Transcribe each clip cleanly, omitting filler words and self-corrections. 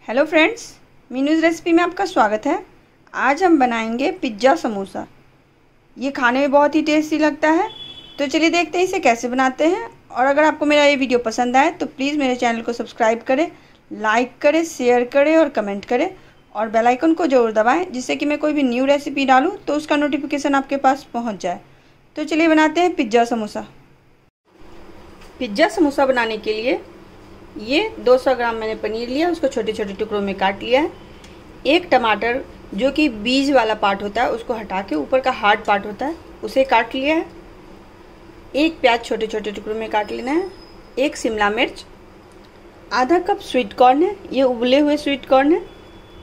Hello friends, Meenu's recipe में आपका स्वागत है। आज हम बनाएंगे पिज़्ज़ा समोसा। ये खाने में बहुत ही टेस्टी लगता है। तो चलिए देखते हैं इसे कैसे बनाते हैं। और अगर आपको मेरा ये वीडियो पसंद आए तो प्लीज़ मेरे चैनल को सब्सक्राइब करें, लाइक करें, शेयर करें और कमेंट करें और बेल आइकन को ज़रूर दबाएँ, जिससे कि मैं कोई भी न्यू रेसिपी डालूँ तो उसका नोटिफिकेशन आपके पास पहुँच जाए। तो चलिए बनाते हैं पिज़्ज़ा समोसा। पिज़्ज़ा समोसा बनाने के लिए ये 200 ग्राम मैंने पनीर लिया, उसको छोटे छोटे टुकड़ों में काट लिया है। एक टमाटर जो कि बीज वाला पार्ट होता है उसको हटा के ऊपर का हार्ड पार्ट होता है उसे काट लिया है। एक प्याज छोटे छोटे टुकड़ों में काट लेना है। एक शिमला मिर्च, आधा कप स्वीट कॉर्न है, ये उबले हुए स्वीट कॉर्न है।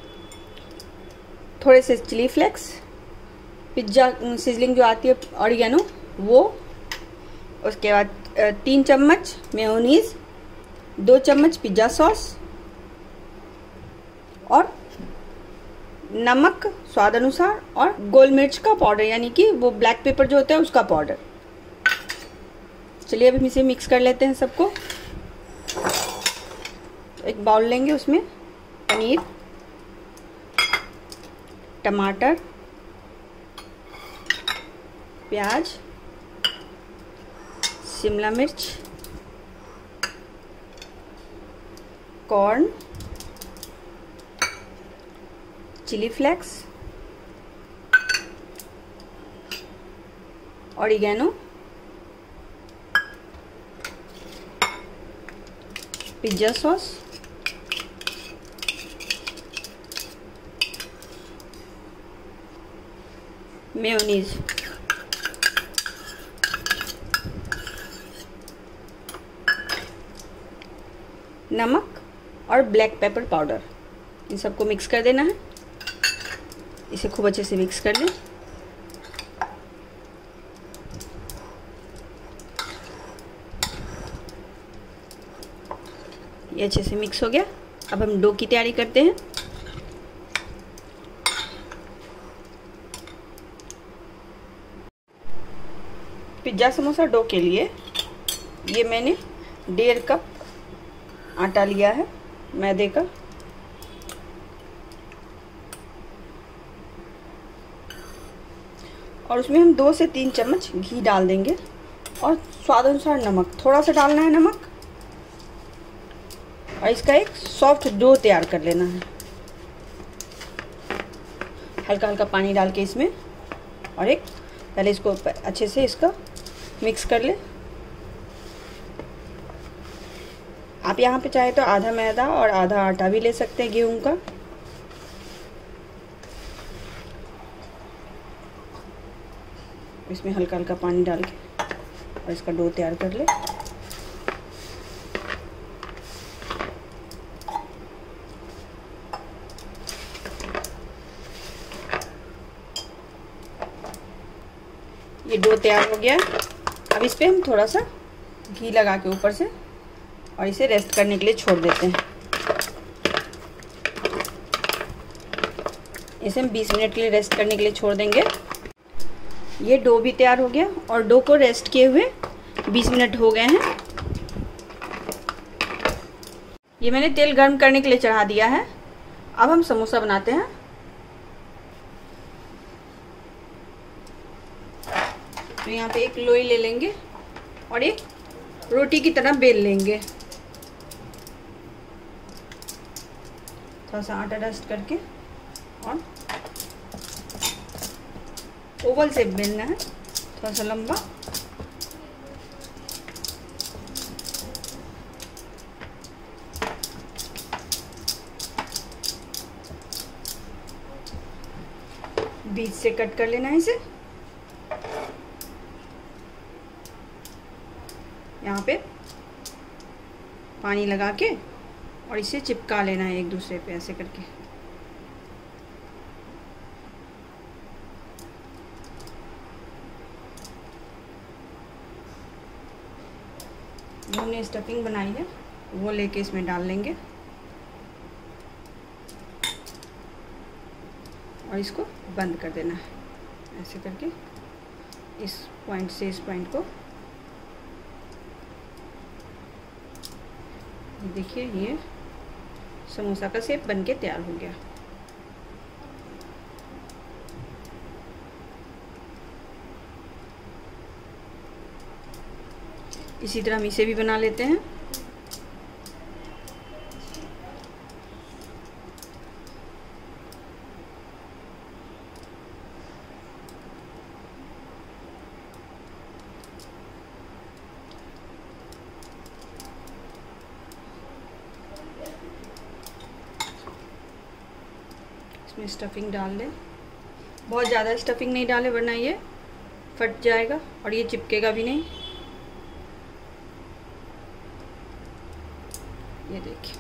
थोड़े से चिली फ्लेक्स, पिज्ज़ा सिजलिंग जो आती है ऑरिगेनो वो। उसके बाद 3 चम्मच मेयोनीज, 2 चम्मच पिज़्ज़ा सॉस और नमक स्वाद अनुसार और गोल मिर्च का पाउडर, यानी कि वो ब्लैक पेपर जो होता है उसका पाउडर। चलिए अब हम इसे मिक्स कर लेते हैं सबको। एक बाउल लेंगे, उसमें पनीर, टमाटर, प्याज, शिमला मिर्च, corn, chilli flakes, oregano, pizza sauce, mayonnaise, नमक और ब्लैक पेपर पाउडर, इन सबको मिक्स कर देना है। इसे खूब अच्छे से मिक्स कर लें। ये अच्छे से मिक्स हो गया। अब हम डो की तैयारी करते हैं। पिज़्ज़ा समोसा डो के लिए ये मैंने 1.5 कप आटा लिया है मैदे का। और उसमें हम 2 से 3 चम्मच घी डाल देंगे और स्वाद अनुसार नमक थोड़ा सा डालना है, नमक। और इसका एक सॉफ्ट डो तैयार कर लेना है, हल्का हल्का पानी डाल के इसमें। और एक पहले इसको अच्छे से इसका मिक्स कर ले। आप यहाँ पे चाहे तो आधा मैदा और आधा आटा भी ले सकते हैं गेहूं का। इसमें हल्का हल्का पानी डाल के और इसका डो तैयार कर ले। ये डो तैयार हो गया। अब इस पे हम थोड़ा सा घी लगा के ऊपर से और इसे रेस्ट करने के लिए छोड़ देते हैं। इसे हम 20 मिनट के लिए रेस्ट करने के लिए छोड़ देंगे। ये डो भी तैयार हो गया और डो को रेस्ट किए हुए 20 मिनट हो गए हैं। ये मैंने तेल गर्म करने के लिए चढ़ा दिया है। अब हम समोसा बनाते हैं। तो यहाँ पे एक लोई ले लेंगे और एक रोटी की तरह बेल लेंगे। थोड़ा सा आटा डस्ट करके और ओवल शेप बेलना है, थोड़ा सा लंबा। बीच से कट कर लेना है इसे। यहाँ पे पानी लगा के और इसे चिपका लेना है एक दूसरे पे ऐसे करके। हमने स्टफिंग बनाई है वो लेके इसमें डाल लेंगे और इसको बंद कर देना है ऐसे करके। इस पॉइंट से इस पॉइंट को देखिए ये समोसा का शेप बन के तैयार हो गया। इसी तरह हम इसे भी बना लेते हैं। इसमें स्टफिंग डाल लें। बहुत ज़्यादा स्टफिंग नहीं डालें वरना ये फट जाएगा और ये चिपकेगा भी नहीं। ये देखिए,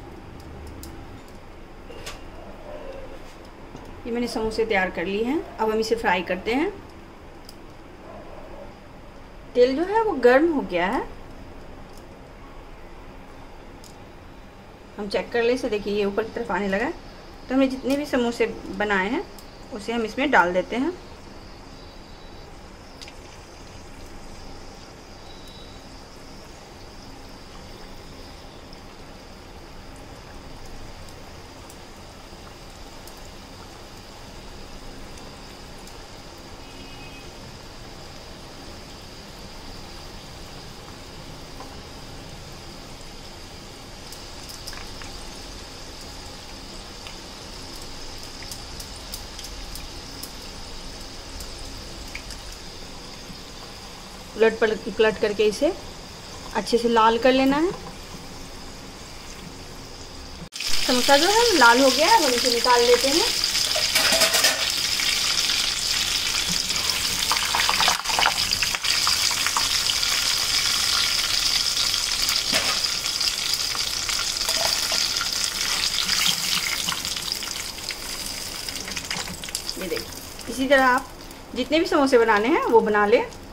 ये मैंने समोसे तैयार कर लिए हैं। अब हम इसे फ्राई करते हैं। तेल जो है वो गर्म हो गया है। हम चेक कर ले इसे, देखिए ये ऊपर की तरफ आने लगा है। तो हमने जितने भी समोसे बनाए हैं उसे हम इसमें डाल देते हैं। उलट करके इसे अच्छे से लाल कर लेना है। समोसा जो है लाल हो गया है, हम इसे निकाल लेते हैं। ये देखिए, इसी तरह आप जितने भी समोसे बनाने हैं वो बना लें।